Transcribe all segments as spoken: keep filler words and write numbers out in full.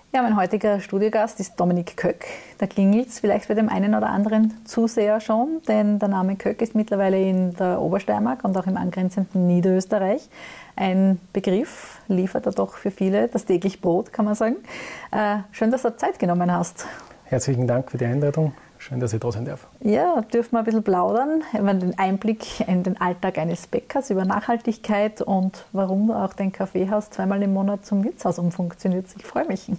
Ja, mein heutiger Studiogast ist Dominik Köck. Da klingelt es vielleicht bei dem einen oder anderen Zuseher schon, denn der Name Köck ist mittlerweile in der Obersteiermark und auch im angrenzenden Niederösterreich ein Begriff, liefert er doch für viele das tägliche Brot, kann man sagen. Äh, schön, dass du Zeit genommen hast. Herzlichen Dank für die Einladung. Schön, dass ich da sein darf. Ja, dürfen wir ein bisschen plaudern, über den Einblick in den Alltag eines Bäckers, über Nachhaltigkeit und warum du auch dein Kaffeehaus zweimal im Monat zum Wirtshaus umfunktioniert. Ich freue mich.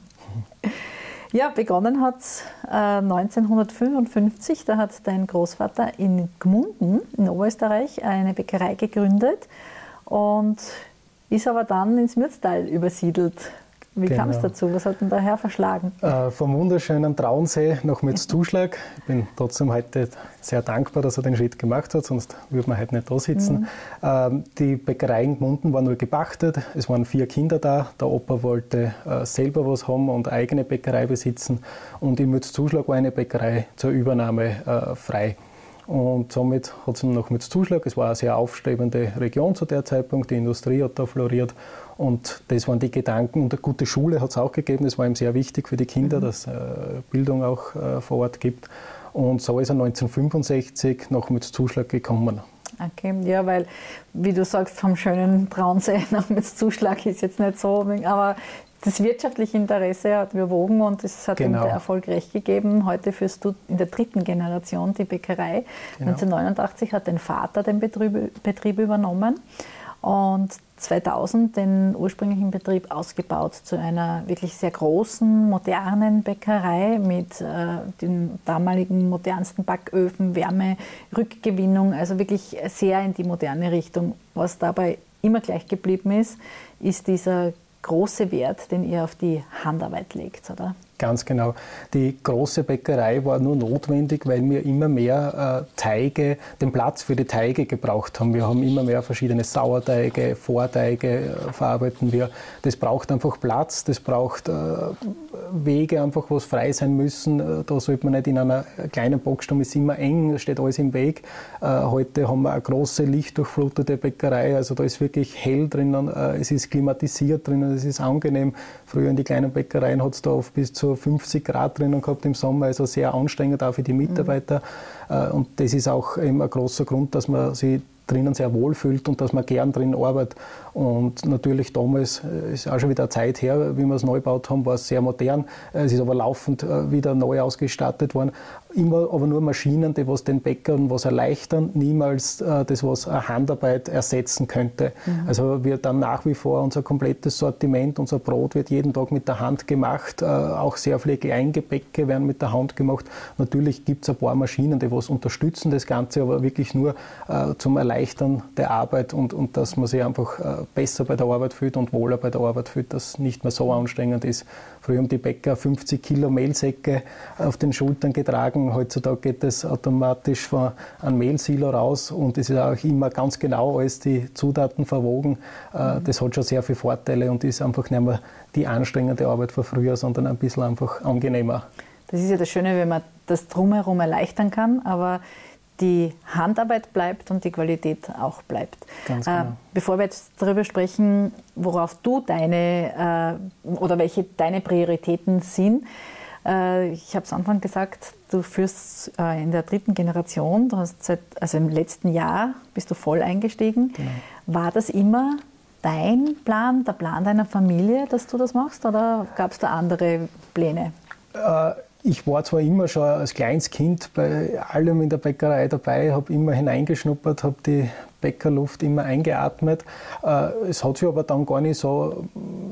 Ja, begonnen hat es äh, neunzehnhundertfünfundfünfzig. Da hat dein Großvater in Gmunden in Oberösterreich eine Bäckerei gegründet und ist aber dann ins Mürztal übersiedelt. Wie genau. kam es dazu? Was hat denn der Herr verschlagen? Äh, vom wunderschönen Traunsee nach Mürzzuschlag. Ich bin trotzdem heute sehr dankbar, dass er den Schritt gemacht hat, sonst würde man heute nicht da sitzen. Mhm. Ähm, die Bäckerei in Gmunden war nur gepachtet. Es waren vier Kinder da. Der Opa wollte äh, selber was haben und eine eigene Bäckerei besitzen. Und in Mürzzuschlag war eine Bäckerei zur Übernahme äh, frei. Und somit hat es noch mit Zuschlag. Es war eine sehr aufstrebende Region zu der Zeitpunkt. Die Industrie hat da floriert. Und das waren die Gedanken. Und eine gute Schule hat es auch gegeben. Das war ihm sehr wichtig für die Kinder, mhm. dass es äh, Bildung auch äh, vor Ort gibt. Und so ist er neunzehnhundertfünfundsechzig noch mit Zuschlag gekommen. Okay, ja, weil, wie du sagst, vom schönen Traunsee nach mit Zuschlag ist jetzt nicht so, aber das wirtschaftliche Interesse hat überwogen und es hat genau. ihm der Erfolg recht gegeben. Heute führst du in der dritten Generation die Bäckerei. Genau. neunzehnhundertneunundachtzig hat dein Vater den Betrieb, Betrieb übernommen und zweitausend den ursprünglichen Betrieb ausgebaut zu einer wirklich sehr großen, modernen Bäckerei mit äh, den damaligen modernsten Backöfen, Wärme, Rückgewinnung, also wirklich sehr in die moderne Richtung. Was dabei immer gleich geblieben ist, ist dieser große Wert, den ihr auf die Handarbeit legt, oder? Ganz genau. Die große Bäckerei war nur notwendig, weil wir immer mehr äh, Teige, den Platz für die Teige gebraucht haben. Wir haben immer mehr verschiedene Sauerteige, Vorteige äh, verarbeiten wir. Das braucht einfach Platz, das braucht äh, Wege, einfach was frei sein müssen. Da sollte man nicht in einer kleinen Backstube, ist immer eng, da steht alles im Weg. Äh, heute haben wir eine große, lichtdurchflutete Bäckerei, also da ist wirklich hell drinnen, äh, es ist klimatisiert drinnen, es ist angenehm. Früher in die kleinen Bäckereien hat es da oft bis zu fünfzig Grad drinnen gehabt im Sommer, also sehr anstrengend auch für die Mitarbeiter. Mhm. Und das ist auch eben ein großer Grund, dass man sich drinnen sehr wohl fühlt und dass man gern drin arbeitet. Und natürlich damals, ist auch schon wieder eine Zeit her, wie wir es neu gebaut haben, war es sehr modern. Es ist aber laufend wieder neu ausgestattet worden. Immer aber nur Maschinen, die was den Bäckern was erleichtern, niemals das, was eine Handarbeit ersetzen könnte. Mhm. Also wir dann nach wie vor unser komplettes Sortiment, unser Brot wird jeden Tag mit der Hand gemacht. Auch sehr viele Kleingebäcke werden mit der Hand gemacht. Natürlich gibt es ein paar Maschinen, die was unterstützen das Ganze, aber wirklich nur zum Erleichtern der Arbeit und, und dass man sich einfach besser bei der Arbeit fühlt und wohler bei der Arbeit fühlt, dass es nicht mehr so anstrengend ist. Früher haben die Bäcker fünfzig Kilo Mehlsäcke auf den Schultern getragen. Heutzutage geht es automatisch von einem Mehlsilo raus und es ist auch immer ganz genau alles die Zutaten verwogen. Mhm. Das hat schon sehr viele Vorteile und ist einfach nicht mehr die anstrengende Arbeit von früher, sondern ein bisschen einfach angenehmer. Das ist ja das Schöne, wenn man das Drumherum erleichtern kann, aber die Handarbeit bleibt und die Qualität auch bleibt. Ganz genau. Äh, bevor wir jetzt darüber sprechen, worauf du deine äh, oder welche deine Prioritäten sind, äh, ich habe es am Anfang gesagt, du führst äh, in der dritten Generation, du hast seit, also im letzten Jahr bist du voll eingestiegen. Genau. War das immer dein Plan, der Plan deiner Familie, dass du das machst, oder gab es da andere Pläne? Äh, Ich war zwar immer schon als kleines Kind bei allem in der Bäckerei dabei, habe immer hineingeschnuppert, habe die Bäckerluft immer eingeatmet. Es hat sich aber dann gar nicht so,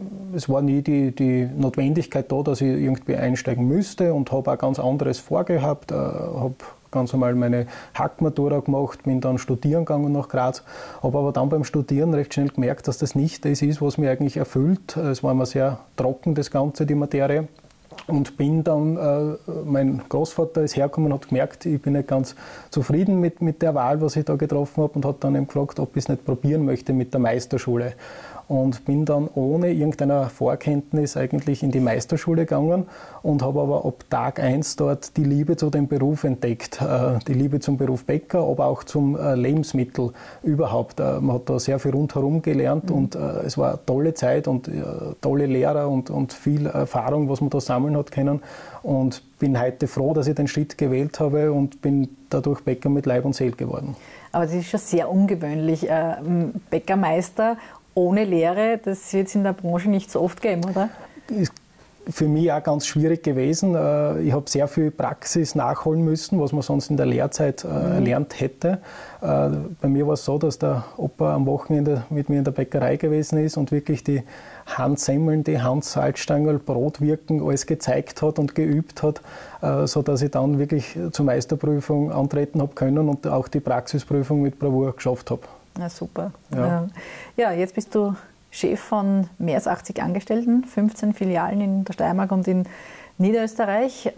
es war nie die, die Notwendigkeit da, dass ich irgendwie einsteigen müsste und habe auch ganz anderes vorgehabt, habe ganz normal meine Hackmatura gemacht, bin dann studieren gegangen nach Graz, habe aber dann beim Studieren recht schnell gemerkt, dass das nicht das ist, was mich eigentlich erfüllt. Es war immer sehr trocken, das Ganze, die Materie. Und bin dann, äh, mein Großvater ist hergekommen und hat gemerkt, ich bin nicht ganz zufrieden mit, mit der Wahl, was ich da getroffen habe, und hat dann eben gefragt, ob ich es nicht probieren möchte mit der Meisterschule. und bin dann ohne irgendeiner Vorkenntnis eigentlich in die Meisterschule gegangen und habe aber ab Tag eins dort die Liebe zu dem Beruf entdeckt. Die Liebe zum Beruf Bäcker, aber auch zum Lebensmittel überhaupt. Man hat da sehr viel rundherum gelernt mhm. und es war eine tolle Zeit und tolle Lehrer und, und viel Erfahrung, was man da sammeln hat können. Und bin heute froh, dass ich den Schritt gewählt habe und bin dadurch Bäcker mit Leib und Seele geworden. Aber das ist schon sehr ungewöhnlich. Bäckermeister ohne Lehre, das wird es in der Branche nicht so oft geben, oder? Ist für mich auch ganz schwierig gewesen. Ich habe sehr viel Praxis nachholen müssen, was man sonst in der Lehrzeit mhm. erlernt hätte. Bei mir war es so, dass der Opa am Wochenende mit mir in der Bäckerei gewesen ist und wirklich die Handsemmeln, die Handsalzstangerl, Brotwirken, alles gezeigt hat und geübt hat, sodass ich dann wirklich zur Meisterprüfung antreten habe können und auch die Praxisprüfung mit Bravour geschafft habe. Ja, super. Ja. ja, jetzt bist du Chef von mehr als achtzig Angestellten, fünfzehn Filialen in der Steiermark und in Niederösterreich.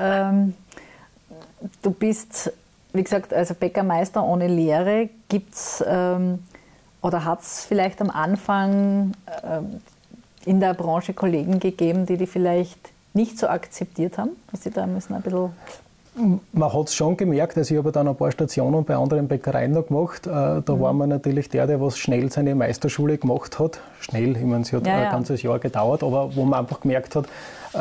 Du bist, wie gesagt, also Bäckermeister ohne Lehre. Gibt's ähm, oder hat es vielleicht am Anfang ähm, in der Branche Kollegen gegeben, die die vielleicht nicht so akzeptiert haben, dass sie da müssen ein bisschen... Man hat es schon gemerkt, also ich habe dann ein paar Stationen bei anderen Bäckereien noch gemacht. Da mhm. war man natürlich der, der was schnell seine Meisterschule gemacht hat. Schnell, ich meine, sie hat ja, ein ja. ganzes Jahr gedauert, aber wo man einfach gemerkt hat,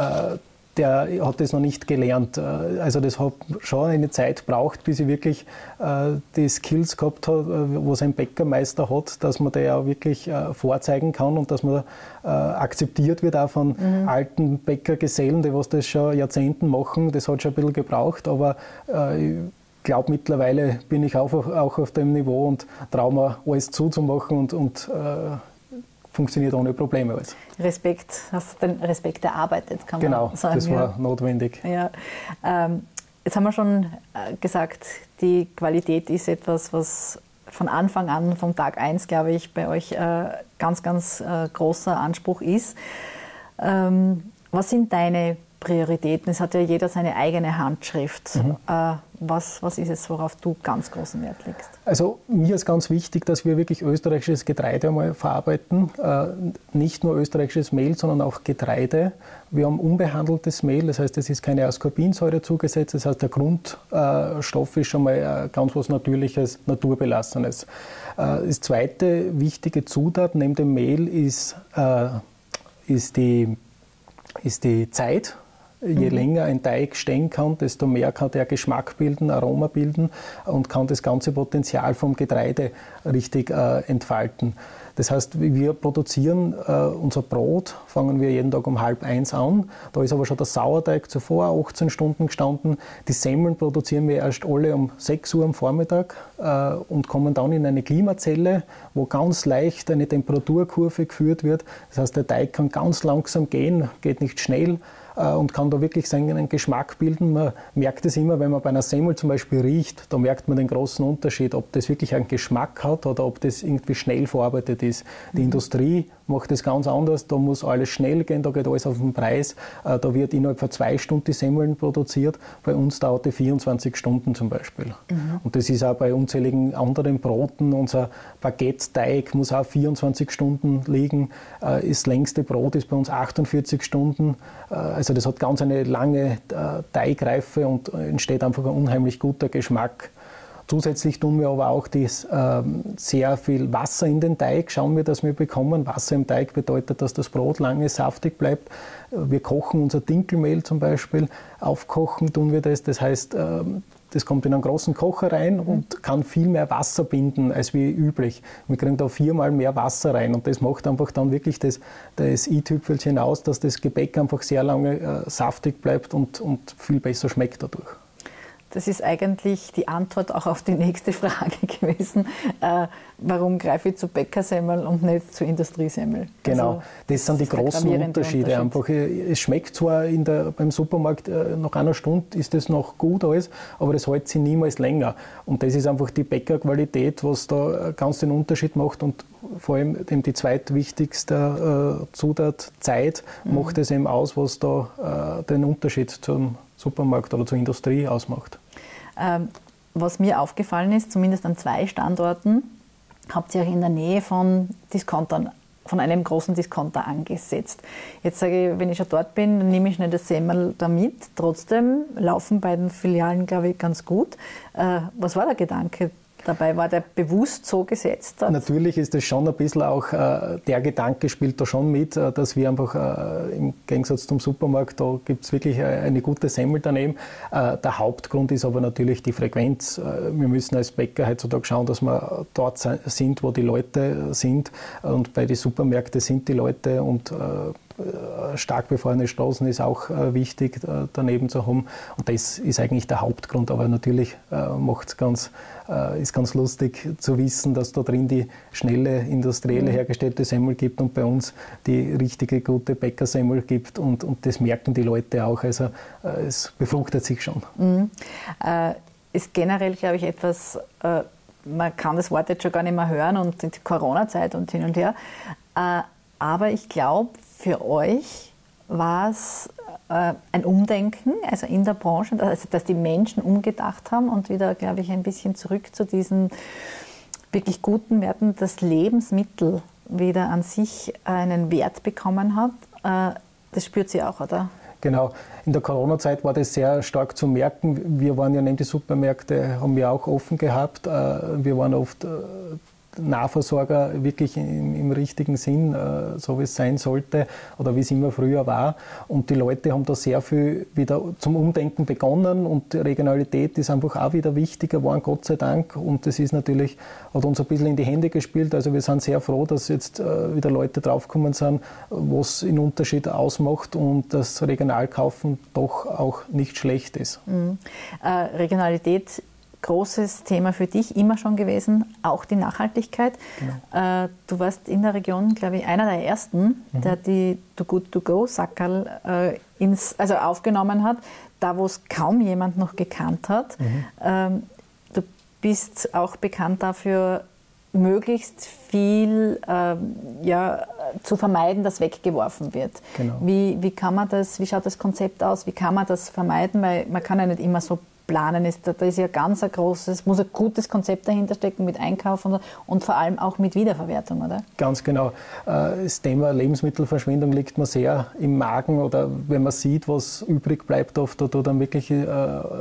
der hat das noch nicht gelernt. Also das hat schon eine Zeit gebraucht, bis ich wirklich äh, die Skills gehabt habe, was ein Bäckermeister hat, dass man da ja wirklich äh, vorzeigen kann und dass man äh, akzeptiert wird auch von mhm. alten Bäckergesellen, die was das schon Jahrzehnten machen. Das hat schon ein bisschen gebraucht, aber äh, ich glaube, mittlerweile bin ich auch, auch auf dem Niveau und traue mir alles zuzumachen und, und äh, funktioniert ohne Probleme alles. Respekt, hast du den Respekt erarbeitet, kann genau, man sagen. Genau, das war ja. notwendig. Ja. Ähm, jetzt haben wir schon äh, gesagt, die Qualität ist etwas, was von Anfang an, vom Tag eins, glaube ich, bei euch äh, ganz, ganz äh, großer Anspruch ist. Ähm, was sind deine Prioritäten? Es hat ja jeder seine eigene Handschrift. Mhm. Äh, was, was ist es, worauf du ganz großen Wert legst? Also mir ist ganz wichtig, dass wir wirklich österreichisches Getreide einmal verarbeiten. Äh, nicht nur österreichisches Mehl, sondern auch Getreide. Wir haben unbehandeltes Mehl, das heißt, es ist keine Ascorbinsäure zugesetzt. Das heißt, der Grundstoff ist schon mal äh, ganz was Natürliches, Naturbelassenes. Äh, das zweite wichtige Zutat neben dem Mehl ist, äh, ist, die, ist die Zeit. Je mhm. länger ein Teig stehen kann, desto mehr kann der Geschmack bilden, Aroma bilden und kann das ganze Potenzial vom Getreide richtig äh, entfalten. Das heißt, wir produzieren äh, unser Brot, fangen wir jeden Tag um halb eins an. Da ist aber schon der Sauerteig zuvor achtzehn Stunden gestanden. Die Semmeln produzieren wir erst alle um sechs Uhr am Vormittag äh, und kommen dann in eine Klimazelle, wo ganz leicht eine Temperaturkurve geführt wird. Das heißt, der Teig kann ganz langsam gehen, geht nicht schnell und kann da wirklich seinen Geschmack bilden. Man merkt es immer, wenn man bei einer Semmel zum Beispiel riecht, da merkt man den großen Unterschied, ob das wirklich einen Geschmack hat oder ob das irgendwie schnell verarbeitet ist. Die mhm. Industrie macht das ganz anders, da muss alles schnell gehen, da geht alles auf den Preis, da wird innerhalb von zwei Stunden die Semmeln produziert, bei uns dauert die vierundzwanzig Stunden zum Beispiel. Mhm. Und das ist auch bei unzähligen anderen Broten, unser Baguette-Teig muss auch vierundzwanzig Stunden liegen, das längste Brot ist bei uns achtundvierzig Stunden, also das hat ganz eine lange Teigreife und entsteht einfach ein unheimlich guter Geschmack. Zusätzlich tun wir aber auch das, äh, sehr viel Wasser in den Teig, schauen wir, dass wir bekommen. Wasser im Teig bedeutet, dass das Brot lange saftig bleibt. Wir kochen unser Dinkelmehl zum Beispiel, aufkochen tun wir das. Das heißt, äh, das kommt in einen großen Kocher rein mhm. und kann viel mehr Wasser binden als wie üblich. Wir kriegen da viermal mehr Wasser rein und das macht einfach dann wirklich das, das i-Tüpfelchen aus, dass das Gebäck einfach sehr lange äh, saftig bleibt und, und viel besser schmeckt dadurch. Das ist eigentlich die Antwort auch auf die nächste Frage gewesen. Äh, warum greife ich zu Bäckersemmel und nicht zu Industriesemmel? Genau, also, das sind die großen Unterschiede. Einfach, es schmeckt zwar in der, beim Supermarkt äh, nach einer Stunde ist das noch gut alles, aber das hält sich niemals länger. Und das ist einfach die Bäckerqualität, was da ganz den Unterschied macht. Und vor allem eben die zweitwichtigste äh, Zutat, Zeit, mhm. macht es eben aus, was da äh, den Unterschied zum Supermarkt oder zur Industrie ausmacht. Ähm, was mir aufgefallen ist, zumindest an zwei Standorten, habt ihr auch in der Nähe von Diskontern von einem großen Discounter angesetzt. Jetzt sage ich, wenn ich schon dort bin, dann nehme ich nicht das Semmel da mit. Trotzdem laufen beiden Filialen, glaube ich, ganz gut. Äh, was war der Gedanke dabei? War der bewusst so gesetzt? Dort? Natürlich ist das schon ein bisschen auch, äh, der Gedanke spielt da schon mit, äh, dass wir einfach äh, im Gegensatz zum Supermarkt, da gibt es wirklich eine gute Semmel daneben. Äh, der Hauptgrund ist aber natürlich die Frequenz. Äh, wir müssen als Bäcker heutzutage schauen, dass wir dort sind, wo die Leute sind. Und bei den Supermärkten sind die Leute und äh, stark befahrene Straßen ist auch äh, wichtig äh, daneben zu haben. Und das ist eigentlich der Hauptgrund. Aber natürlich äh, macht's ganz, äh, ist ganz lustig zu wissen, dass da drin die schnelle, industrielle hergestellte Semmel gibt und bei uns die richtige, gute Bäckersemmel gibt. Und, und das merken die Leute auch. Also äh, es befruchtet sich schon. Mhm. Äh, ist generell, glaube ich, etwas, äh, man kann das Wort jetzt schon gar nicht mehr hören und die Corona-Zeit und hin und her. Äh, aber ich glaube, für euch war es äh, ein Umdenken, also in der Branche, also dass die Menschen umgedacht haben und wieder, glaube ich, ein bisschen zurück zu diesen wirklich guten Werten, dass Lebensmittel wieder an sich einen Wert bekommen hat. Äh, das spürt sie auch, oder? Genau. In der Corona-Zeit war das sehr stark zu merken. Wir waren ja neben die Supermärkte, haben wir auch offen gehabt. Wir waren oft Nahversorger wirklich im, im richtigen Sinn, äh, so wie es sein sollte oder wie es immer früher war. Und die Leute haben da sehr viel wieder zum Umdenken begonnen und die Regionalität ist einfach auch wieder wichtiger geworden, Gott sei Dank. Und das ist natürlich, hat uns ein bisschen in die Hände gespielt. Also wir sind sehr froh, dass jetzt äh, wieder Leute draufgekommen sind, was den Unterschied ausmacht und das Regionalkaufen doch auch nicht schlecht ist. Mhm. Äh, Regionalität, großes Thema für dich immer schon gewesen, auch die Nachhaltigkeit. Genau. Äh, du warst in der Region, glaube ich, einer der ersten, mhm. der die Too Good To Go Sackerl äh, ins, also aufgenommen hat, da wo es kaum jemand noch gekannt hat. Mhm. Ähm, du bist auch bekannt dafür, möglichst viel ähm, ja, zu vermeiden, dass weggeworfen wird. Genau. Wie, wie kann man das, wie schaut das Konzept aus? Wie kann man das vermeiden? Weil man kann ja nicht immer so planen. Ist, da ist ja ganz ein großes, muss ein gutes Konzept dahinter stecken mit Einkauf und, und vor allem auch mit Wiederverwertung, oder? Ganz genau. Das Thema Lebensmittelverschwendung liegt mir sehr im Magen oder wenn man sieht, was übrig bleibt, oft da tut dann wirklich, äh,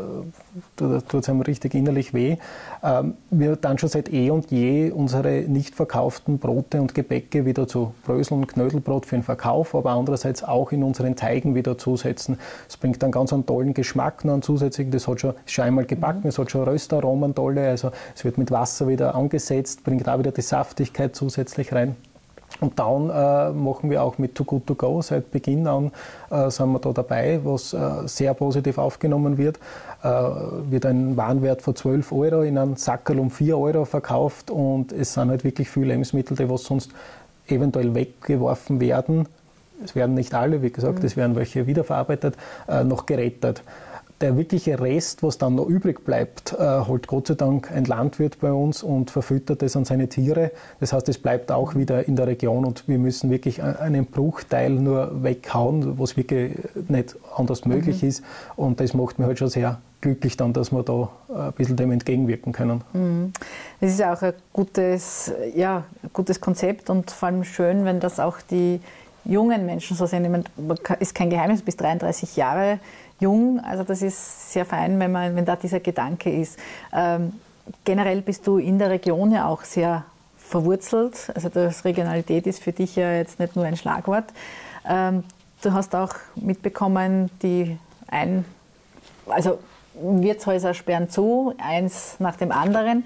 tut es einem richtig innerlich weh. Ähm, wir dann schon seit eh und je unsere nicht verkauften Brote und Gebäcke wieder zu Brösel- und Knödelbrot für den Verkauf, aber andererseits auch in unseren Teigen wieder zusetzen. Es bringt dann ganz einen tollen Geschmack noch einen zusätzlichen, das hat schon ist schon einmal gebacken, mhm. es hat schon Röstaromen tolle, also es wird mit Wasser wieder angesetzt, bringt auch wieder die Saftigkeit zusätzlich rein. Und dann äh, machen wir auch mit Too Good To Go, seit Beginn an äh, sind wir da dabei, was äh, sehr positiv aufgenommen wird. Äh, wird ein Warenwert von zwölf Euro in einem Sackerl um vier Euro verkauft und es sind halt wirklich viele Lebensmittel, die was sonst eventuell weggeworfen werden. Es werden nicht alle, wie gesagt, mhm. es werden welche wiederverarbeitet, äh, noch gerettet. Der wirkliche Rest, was dann noch übrig bleibt, äh, holt Gott sei Dank ein Landwirt bei uns und verfüttert es an seine Tiere. Das heißt, es bleibt auch wieder in der Region und wir müssen wirklich einen Bruchteil nur weghauen, was wirklich nicht anders möglich mhm. ist. Und das macht mich halt schon sehr glücklich dann, dass wir da ein bisschen dem entgegenwirken können. Mhm. Das ist auch ein gutes, ja, gutes Konzept und vor allem schön, wenn das auch die jungen Menschen so sehen. Ich meine, ist kein Geheimnis, bis dreiunddreißig Jahre jung, also das ist sehr fein, wenn, man, wenn da dieser Gedanke ist. Ähm, generell bist du in der Region ja auch sehr verwurzelt, also das Regionalität ist für dich ja jetzt nicht nur ein Schlagwort. Ähm, du hast auch mitbekommen, die ein, also Wirtshäuser sperren zu, eins nach dem anderen.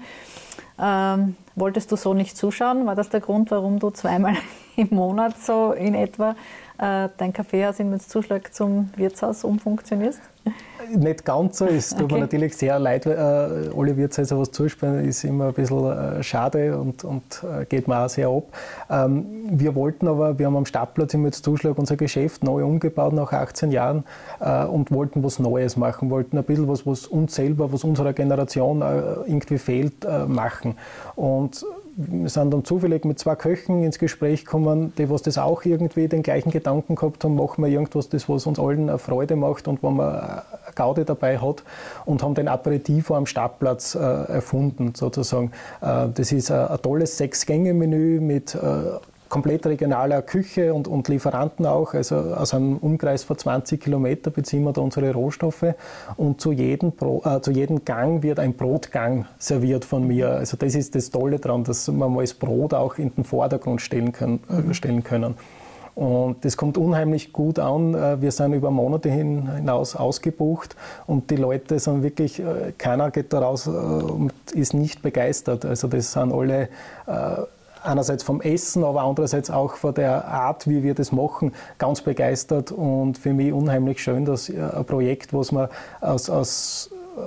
Ähm, wolltest du so nicht zuschauen? War das der Grund, warum du zweimal im Monat so in etwa äh, dein Kaffeehaus in Zuschlag zum Wirtshaus umfunktionierst? Nicht ganz so, es tut okay. mir natürlich sehr leid, weil äh, alle Wirtshäuser was zusperren, ist immer ein bisschen äh, schade und, und äh, geht mir auch sehr ab. Ähm, wir wollten aber, wir haben am Stadtplatz im Zuschlag unser Geschäft neu umgebaut nach achtzehn Jahren äh, und wollten was Neues machen, wollten ein bisschen was, was uns selber, was unserer Generation äh, irgendwie fehlt, äh, machen. Und wir sind dann zufällig mit zwei Köchen ins Gespräch gekommen, die was das auch irgendwie den gleichen Gedanken gehabt haben, machen wir irgendwas, das was uns allen eine Freude macht und wo man eine Gaude dabei hat und haben den Aperitivo am Stadtplatz äh, erfunden sozusagen. Äh, das ist ein, ein tolles Sechs-Gänge-Menü mit äh, komplett regionaler Küche und, und Lieferanten auch. Also aus einem Umkreis von zwanzig Kilometer beziehen wir da unsere Rohstoffe. Und zu jedem, Bro, äh, zu jedem Gang wird ein Brotgang serviert von mir. Also das ist das Tolle daran, dass wir mal das Brot auch in den Vordergrund stellen können. Äh, stellen können. Und das kommt unheimlich gut an. Wir sind über Monate hinaus ausgebucht und die Leute sind wirklich, keiner geht da raus und ist nicht begeistert. Also das sind alle einerseits vom Essen, aber andererseits auch von der Art, wie wir das machen, ganz begeistert. Und für mich unheimlich schön, dass ein Projekt, was man aus, aus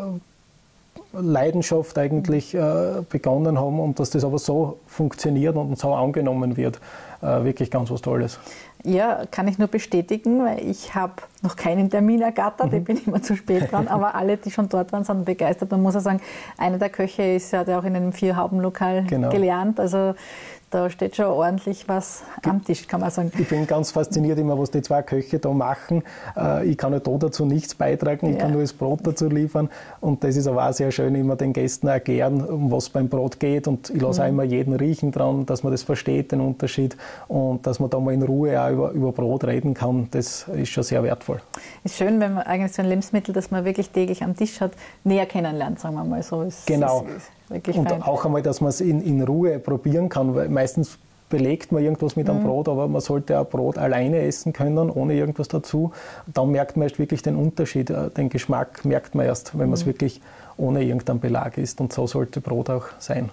Leidenschaft eigentlich begonnen haben und dass das aber so funktioniert und so angenommen wird. Wirklich ganz was Tolles. Ja, kann ich nur bestätigen, weil ich habe noch keinen Termin ergattert, mhm. ich bin immer zu spät dran, aber alle, die schon dort waren, sind begeistert. Man muss auch sagen, einer der Köche ist, hat ja auch in einem Vier-Hauben-Lokal genau. gelernt, also da steht schon ordentlich was am Tisch, kann man sagen. Ich bin ganz fasziniert immer, was die zwei Köche da machen. Ich kann ja da dazu nichts beitragen, ich ja. kann nur das Brot dazu liefern. Und das ist aber auch sehr schön, immer den Gästen erklären, um was beim Brot geht. Und ich lasse mhm. auch immer jeden riechen dran, dass man das versteht, den Unterschied. Und dass man da mal in Ruhe auch über, über Brot reden kann, das ist schon sehr wertvoll. Ist schön, wenn man eigentlich so ein Lebensmittel, das man wirklich täglich am Tisch hat, näher kennenlernt, sagen wir mal so. Es, genau. Es, Wirklich und fein. Auch einmal, dass man es in, in Ruhe probieren kann, weil meistens belegt man irgendwas mit einem mhm. Brot, aber man sollte auch Brot alleine essen können, ohne irgendwas dazu. Dann merkt man erst wirklich den Unterschied, den Geschmack merkt man erst, wenn man es mhm. wirklich ohne irgendeinen Belag isst. Und so sollte Brot auch sein.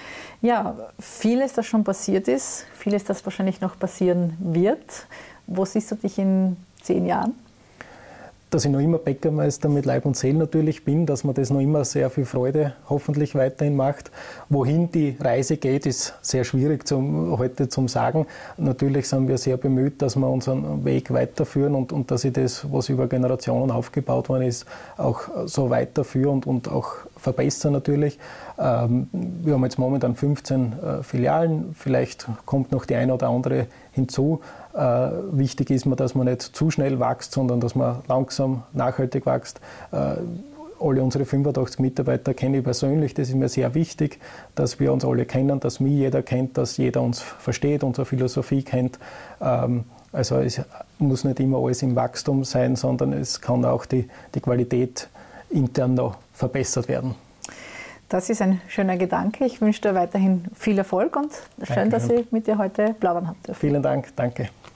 Ja, vieles, das schon passiert ist, vieles, das wahrscheinlich noch passieren wird. Wo siehst du dich in zehn Jahren? Dass ich noch immer Bäckermeister mit Leib und Seele natürlich bin, dass mir das noch immer sehr viel Freude hoffentlich weiterhin macht. Wohin die Reise geht, ist sehr schwierig zum, heute zum sagen. Natürlich sind wir sehr bemüht, dass wir unseren Weg weiterführen und, und dass ich das, was über Generationen aufgebaut worden ist, auch so weiterführe und, und auch verbessere natürlich. Ähm, wir haben jetzt momentan fünfzehn äh, Filialen, vielleicht kommt noch die eine oder andere hinzu. Äh, wichtig ist mir, dass man nicht zu schnell wächst, sondern dass man langsam, nachhaltig wächst. Äh, alle unsere fünfundachtzig Mitarbeiter kenne ich persönlich, das ist mir sehr wichtig, dass wir uns alle kennen, dass mich jeder kennt, dass jeder uns versteht, unsere Philosophie kennt. Ähm, also es muss nicht immer alles im Wachstum sein, sondern es kann auch die, die Qualität intern noch verbessert werden. Das ist ein schöner Gedanke. Ich wünsche dir weiterhin viel Erfolg und schön, danke, dass ich mit dir heute plaudern habe dürfen. Vielen Dank, danke.